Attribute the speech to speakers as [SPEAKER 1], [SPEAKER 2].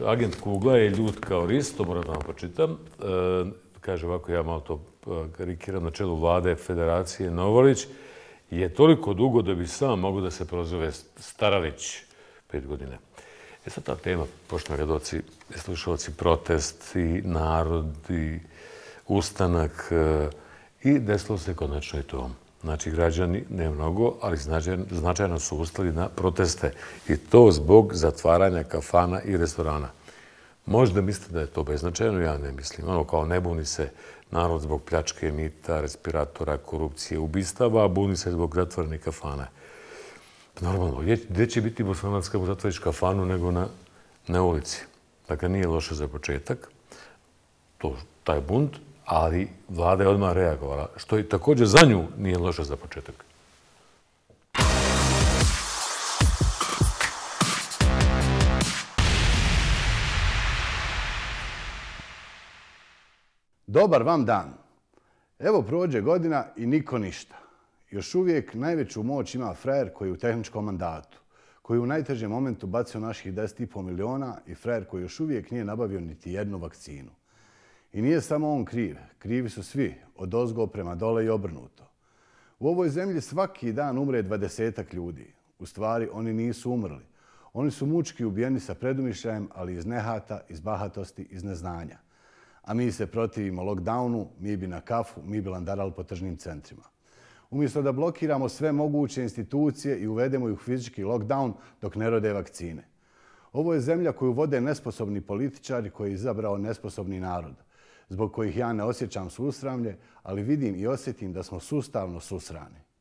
[SPEAKER 1] agent Kugla je ljut kao ris, to moram da vam pročitam. Kaže ovako, ja malo to karikiram, na čelu vlade Federacije Novolić je toliko dugo da bi sam mogo da se prozove Staralić 5 godina. Sad ta tema, poštovani gledaoci i slušalci, protest i narod i ustanak i desilo se konačno i to. Znači, građani ne mnogo, ali značajno su ustali na proteste. I to zbog zatvaranja kafana i restorana. Možda mislite da je to beznačajno, ja ne mislim. Ono kao ne buni se narod zbog pljačke, mita, respiratora, korupcije, ubistava, a buni se zbog zatvorenih kafana. Normalno, gdje će biti Bosanac kad mu zatvoriš kafanu nego na ulici? Dakle, nije loše za početak, taj bunt, ali vlada je odmah reagovala, što i također za nju nije loše za početak.
[SPEAKER 2] Dobar vam dan. Evo prođe godina i niko ništa. Još uvijek najveću moć ima frajer koji je u tehničkom mandatu, koji u najtežem momentu bacio naših 10,5 miliona i frajer koji još uvijek nije nabavio niti jednu vakcinu. I nije samo on kriv, krivi su svi, od ozgo prema dole i obrnuto. U ovoj zemlji svaki dan umre 20-ak ljudi. U stvari, oni nisu umrli. Oni su mučki ubijeni sa predumišljajem, ali iz nehata, iz bahatosti, iz neznanja. A mi se protivimo lockdownu, mi bi na kafu, mi bi landarali po tržnim centrima. Umjesto da blokiramo sve moguće institucije i uvedemo ih u fizički lockdown dok ne rode vakcine. Ovo je zemlja koju vode nesposobni političari koji je izabrao nesposobni narod, zbog kojih ja ne osjećam susramlje, ali vidim i osjetim da smo sustavno susrani.